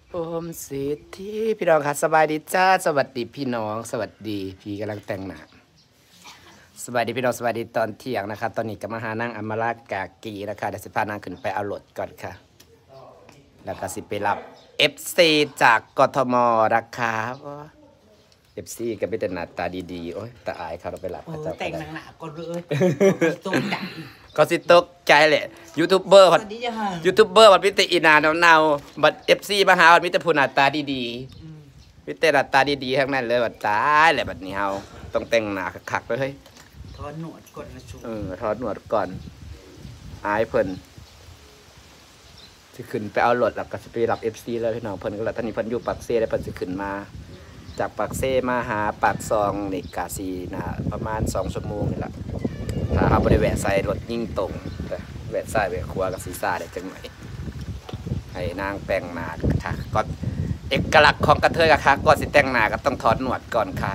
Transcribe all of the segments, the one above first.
โอมสิทธิพี่น้องค่ะสบายดีจ้าสวัสดีพี่น้องสวัสดีพี่กำลังแต่งหน้าสวัสดีพี่น้องสวัสดีตอนเที่ยงนะคะตอนนี้ก็มาหานั่งอมรากากีนะคะเดี๋ยวสิพานางขึ้นไปเอารถก่อนค่ะแล้วก็สิไปรับ FC จากกทมนะคะFC ก็เป็นแต่หน้าตาดีๆโอ้ยตาอายเขาเราไปรับเขาจะแต่งหนักๆก่อนเลยตรงจังก็สิตกใจแหละยูทูบเบอร์บัดมิตรอีนาเนาๆบัด FC มาหาบัดมิตรผู้หน้าตาดีๆมิตรหน้าตาดีๆทั้งนั้นเลยบัดตายแหละบัดนี้เฮาต้องแต่งหน้าคักๆเลยเฮ้ยถอนหนวดก่อนนะชูถอดหนวดก่อนอายเพิ่นสิขึ้นไปเอารถแล้วก็สิไปรับ FC เลยพี่น้องเพิ่นก็แล้วตอนนี้เพิ่นอยู่ปากเซ่แล้วเพิ่นสิขึ้นมาจากปากเซ่มาหาปากซองนี่กะสินะประมาณ2 ชั่วโมงนี่ล่ะถ้าเฮาบ่ได้แวะใส่รถยิ่งตรงแต่แวะซ้ายแวะขวาก็สิซ่าได้จังไหนให้นางแต่งหน้าค่ะก็เอกลักษณ์ของกระเทยค่ะก่อนสิแต่งหน้าก็ต้องถอดหนวดก่อนค่ะ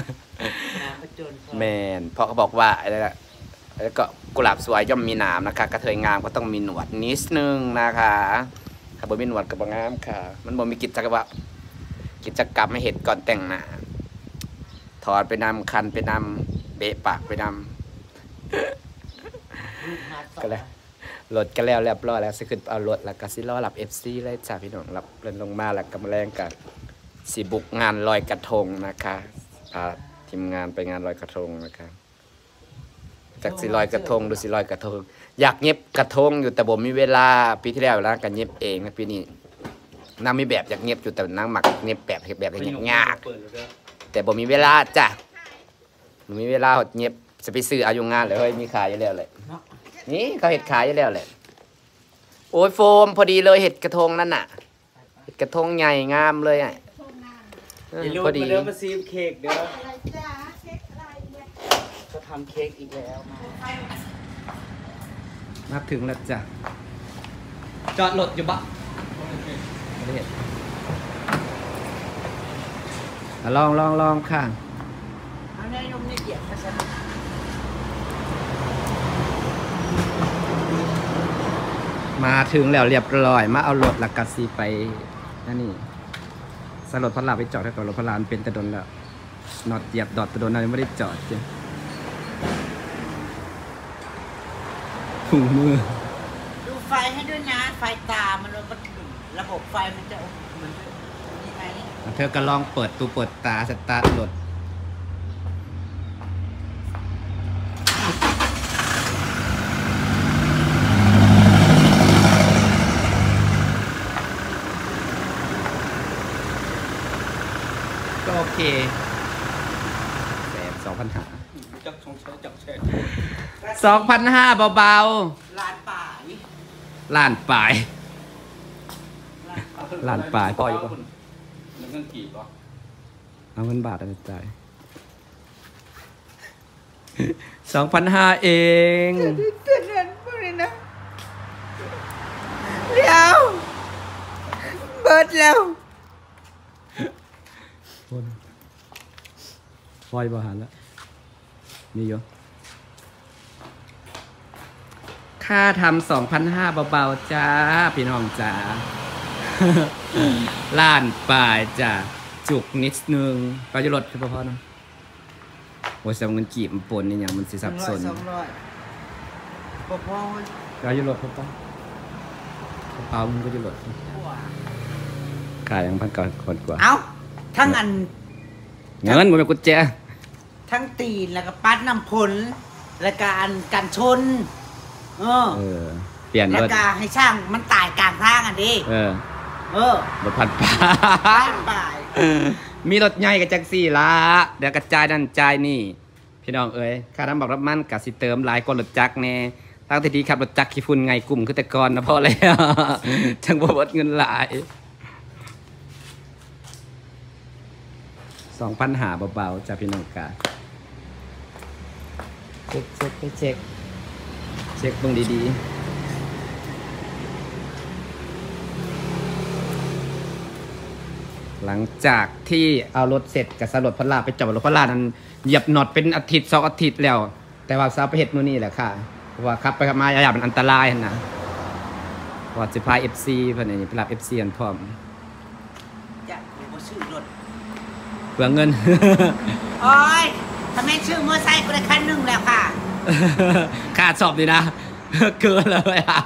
แมนเพราะเขาบอกว่าอะไรนะแล้วก็กุหลาบสวยย่อมมีหนามนะคะกระเทยงามก็ต้องมีหนวดนิดนึงนะคะถ้าบ่มีหนวดก็บ่งามค่ะมันบ่มีกิจกรรมให้เห็นก่อนแต่งหน้าถอดไปนำคันไปนำเบะปากไปนำก็เลยรถก็แล้วเรียบร้อยแล้วสิขึ้นเอารถแล้วก็สิรอรับ FC เลยจ้าพี่น้องรับเดินลงมาแล้วก็มาแรงกับสิบุกงานลอยกระทงนะคะทีมงานไปงานลอยกระทงนะครับจากสิลอยกระทงดูสิลอยกระทงอยากเย็บกระทงอยู่แต่บ่มีเวลาปีที่แล้วนะกันเย็บเองนะปีนี้นางมีแบบอยากเย็บอยู่แต่นางหมักเย็บแบบยากแต่บ่มีเวลาจ้ะบ่มีเวลาหดเย็บจะไปซื้อเอาอยู่งานเลยเฮ้ยมีขายอยู่แล้วเลยนี่เขาเห็ดขายอยู่แล้วเลยโอ้ยโฟมพอดีเลยเห็ดกระทงนั่นน่ะเห็ดกระทงใหญ่งามเลยอ่ะพอดีเดี๋ยวมาซีมเค้กเดี๋ยวจะทำเค้กอีกแล้วมาถึงแล้วจ้ะจอดรถอยู่ปะไม่เห็นลองค่ะอันนี้ยมนี่เกียรมาใช่ไหมมาถึงแล้วเรียบร้อยมาเอารถลักกะซีไปนั่นนี่สลดพลาไปจอดให้ก่อนรถพลานเป็นตะดนแล้วนอดเหยียบดอดตะดนอะไรไม่ได้จอดจ้ะถุงมือดูไฟให้ด้วยนะไฟตามันระบบไฟมันจะเหมือนยังไงเธอก็ลองเปิดตูเปิดตาสตาร์ทรถก็โอเคแบบ2,500เบาๆล้านป่ายพออยู่ป่ะเงินกี่ป่ะเอาเงินบาทอะไรจ่าย2,500เองเตือนพวกนี้นะเดี๋ยวเบิดแล้วพอยบ่หันแล้วนี่เยอะค่าทำ2,500เบาๆจ้าพี่น้องจ้าล้านป่ายจ้าจุกนิดนึงก็จะลดเฉพาะนะโอ้ยเงินกีบมันปนนี่อย่างมันสิสับสนพอก็จะลดเปล่ามันก็จะลดขายยังพันก่อนคนกว่าเอ้าทั้งอันเงินมันเป็นกุญแจทั้งตีนแล้วก็ปัดน้ำผลแล้วก็อันกันชนเปลี่ยนรถแล้วก็ให้ช่างมันตายกลางทางอันนี้รถพันป่ายมีรถใหญ่กับจักซี่ละเดี๋ยวกระจายนั่นจ่ายนี่พี่น้องเอ้ยค่าน้ำบอกรับมันกับสิเติมหลายคนรถจักรแน่ตั้งแต่ดีขับรถจักรขี้ฝุ่นไงกลุ่มคือแต่ก่อนนะพอแล้วจังบ่หมดเงินหลาย2,500เบาๆจ้ะพี่น้องกาเช็คตรงดีๆหลังจากที่เอารถเสร็จกับสลดพลาไปจอดรถพลานั้นเหยียบน็อตเป็นอาทิตย์2 อาทิตย์แล้วแต่ว่าซาไปเห็ดมื้อนี้แหละค่ะเพราะว่าขับไปขับมาอย่ามันอันตรายนะว่าสิพา FC เพิ่นนี่ไปรับ FC อันพร้อมบ่ซื้อรถเปลืองเงินโอ้ยถ้าแม่ชื่อมอไซค์กูได้คันหนึงแล้วค่ะค่าสอบดีนะ เกินเลยอ่ะ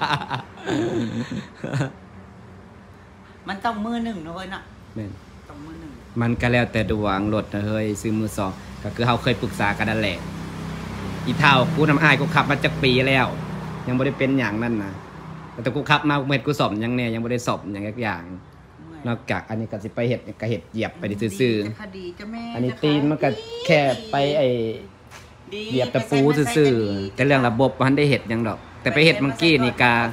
มันต้องมือหนึ่งนะเว้ยเนาะแม่นต้องมือหนึ่งมันก็แล้วแต่ดวงรถนะเฮ้ยซื้อมือสองก็คือเขาเคยปรึกษากันนั่นแหละอีเท่ากูทำอ้ายกูขับมาจากปีแล้ว ยังไม่ได้เป็นอย่างนั้นนะแต่กูขับมาเม็ดกูสอบยังเนี่ยยังไม่ได้สอบอย่างอย่าง นอกจากอันนี้ก็สิไปเห็ดก็เห็ดเหยียบไปดิซื่อคดีจะแม่ๆอันนี้ตีนมันก็แค่ไปเหยียบตะปูซื่อๆแต่เรื่องระบบมันได้เห็ดยังดอก แต่ไปเห็ดมังกี้นี่กา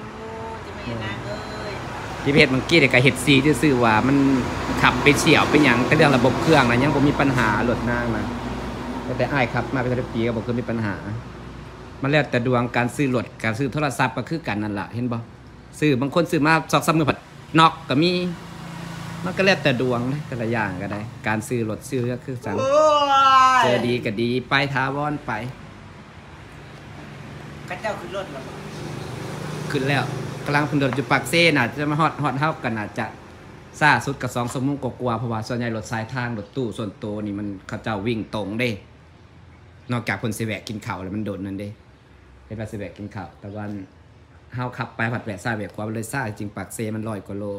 ที่ไปเห็ดมังกี้เนี่ยก็เห็ดซีซื่อๆว่ามันขับไปเฉี่ยวไปหยังแต่เรื่องระบบเครื่องนะยังบ่มีปัญหารถนางนะแต่อ้ายครับมาเป็นปีก็บ่เคยมีปัญหา มันแล้วแต่ดวงการซื้อรถการซื้อโทรศัพท์ก็คือกันนั่นล่ะเห็นบ่ซื้อบางคนซื้อมา2-3 มื้อผัดน็อกก็มีมันก็แล้วแต่ดวงนะแต่ละอย่างก็ได้ การซื้อรถซื้อก็คือสั่งเจอดีก็ดีไปทาวอนไปกระเจ้าขึ้นรถแล้วขึ้นแล้วกำลังขึ้นรถอยู่ปากเซ่น่ะจะมาฮอดเฮากันน่ะจะซ่าสุดกับ2 ชั่วโมงกว่าเพราะว่าส่วนใหญ่รถสายทางรถตู้ส่วนตัวนี่มันเขาเจ้าวิ่งตรงเด้ นอกจากคนสิแวะกินข้าวแล้วมันโดนนั่นเด้เป็นว่าสิแวะกินข้าวแต่วันเฮาขับไปผัดแวะซ่าแวะขวาเลยซ่าจริงปากเซ่มัน100 กว่าโล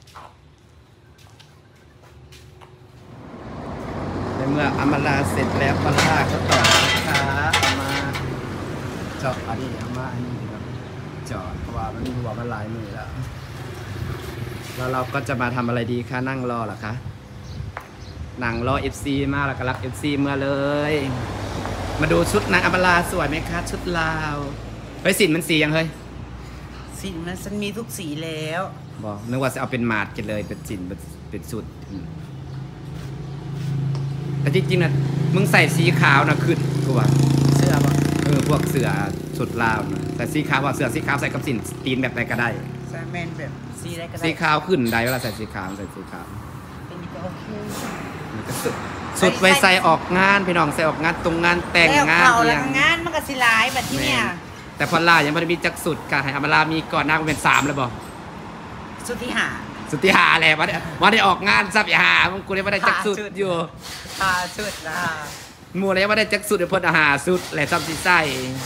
ในเมื่ออำมาลาเสร็จแล้วปลาก็ต่อนะคะเอามาจอดอันนี้เอามาอันนี้ครับจอดเพราะว่ามันหัวมันหลายมือแล้วเราก็จะมาทำอะไรดีคะนั่งรอเหรอคะนั่งรอ FC มาแล้วก็รับ FC เมื่อเลย มาดูชุดนางอำมาลาสวยไหมคะชุดลาวเฮ้ยสินมันสียังเฮ้ยสีมันฉันมีทุกสีแล้วบอกนึกว่าจะเอาเป็นหมาดกันเลยเป็นสินเป็นชุดแต่จริงๆนะมึงใส่สีขาวนะขึ้นกูว่าเสื้อบ่พวกเสือชุดลาวนะแต่สีขาวว่าเสือสีขาวใส่กับสินตีนแบบไหนก็ได้ใส่แมนแบบสีอะไรก็ได้สีขาวขึ้นได้เวลาใส่สีขาวใส่สีขาวเป็นก็โอเคมันก็สุดไว้ใส่ออกงานพี่น้องใส่ออกงานตรงงานแต่งงานแล้วเอียเขางงานมันก็สิหลายแบบที่เนี่ยแต่พอลายังไม่ได้มีจักสุดค่ะให้อำมาลามีก่อนหน้าก็เป็น3เลยบอกสุดที่หาสุดที่หาแหละวันได้ออกงานซับอย่าหามึงกูเลยว่าได้จักสุดอยู่หาชุดนะหมูเลยว่าได้จักสุดเดี๋ยวเพิ่นอาหารสุดแหละซับสิใส่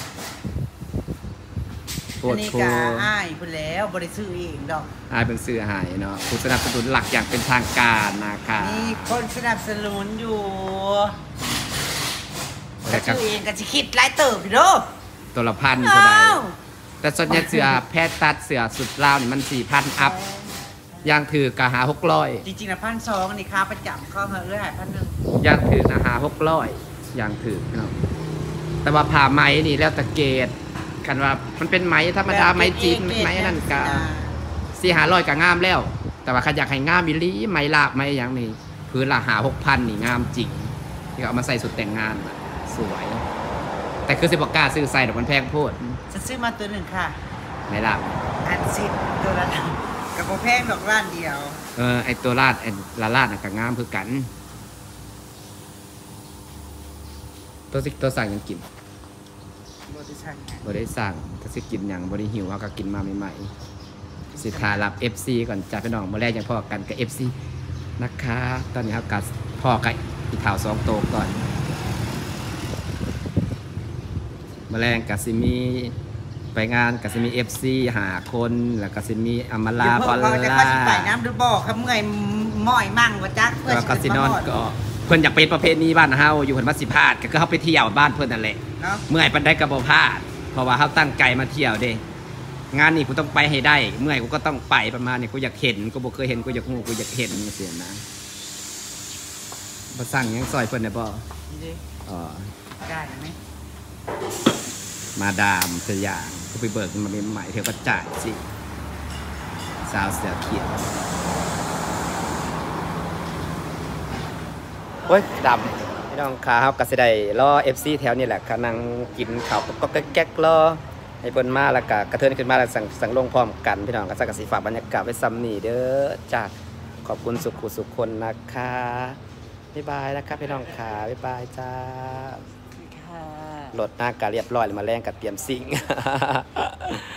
โคอันตรนี้โคก็อ้ายพุ่นแล้วบ่ได้ซื้อเองดอกอายเป็นซื้อหายเนาะผู้สนับสนุนหลักอย่างเป็นทางการนะคะมีคนสนับสนุนอยู่แต่ก็ซื้อเองก็สิคิดหลายเติบอยู่เด้อตัวละพันเท่าใดแต่ส่วนใหญ่เสือแพทย์ตัดเสือสุดลาวนี่มัน 4,000 อัพย่างถือกะหาจริงๆนะ1,200อันนี้ค่าประจำเขาเรื่อย1,100 600ย่างถือกะหา 600ย่างถือพี่น้องแต่ว่าผ่าไหมนี่แล้วแต่เกรดกันว่ามันเป็นไหมธรรมดาไหมจีนไหมนั่นกะ400-500กะงามแล้ว แต่ว่าใครอยากให้งามอีหลีไหมลาบไหมอย่างนี้พื้นละหา 6,000นี่งามจริงที่เอามาใส่สุดแต่งงานน่ะสวย แต่คือสิบอกกล้าซื้อใส่ดอกมันแพงโพดฉันซื้อมาตัวหนึ่งค่ะไหมลาบอันสิบตัวละกับโบแพงดอกร้านเดียวไอตัวลาดไอลาลาดน่ะก็งามคือกันตัวสั่งยังกินโบติชันไงบ่ได้สั่งถ้าสิกินอย่างบ่ได้หิวเขาก็กินมาใหม่ๆสิทารับ FC ก่อนจ้าพี่น้องมื้อแรกยังพอกันกับ FC นะคะตอนนี้เขากัพอกับอีข่าว2 โตวก่อนมื้อแรกกับสิมีไปงานกับสิมี FC 5 คนแล้วก็สิมีอำมาลาเดี๋ยวพอเพิ่ลนเขาจะลาเข้าสิไปน้ำหรือบ่ครับเมื่อยม้อยมั่งว่าจักแล้วก็สินอนก็เพิ่นอยากเป็นประเพณีบ้านเฮาอยู่เพิ่นว่าสิพลาดก็คือเฮาไปเที่ยวบ้านเพิ่นนั่นแหละเนาะเมื่อยปานใดก็บ่พลาดเพราะว่าเฮาตั้งใจมาเที่ยวเด้งานนี้กูต้องไปให้ได้เมื่อยกูก็ต้องไปประมาณนี้กูอยากเห็นกูบ่เคยเห็นกูอยากฮู้กูอยากเห็นจังซี่นะบ่สั่งหยังซอยเพิ่นได้บ่นี่ดิอ๋อได้ไหมมาดามสยามกูไปเบิกมาใหม่ๆเธอก็จ่ายสิสาวเสือเขียวโอ้ยดำพี่น้องขาเฮาก็สิได้รอ FC แถวนี้แหละก็นั่งกินข้าวก็แก๊กๆรอให้เพิ่นมาแล้วก็กระเทินขึ้นมาแล้วสั่งลงพร้อมกันพี่น้องก็สักกะสิฝากบรรยากาศไว้ซ้ำนี่เด้อจ้าขอบคุณสุขคนนะคะบ๊ายบายนะครับพี่น้องขาบ๊ายบายจ้าค่ะรถหน้ากาเรียบร้อยแล้วมาแรงกับเตรียมซิ่ง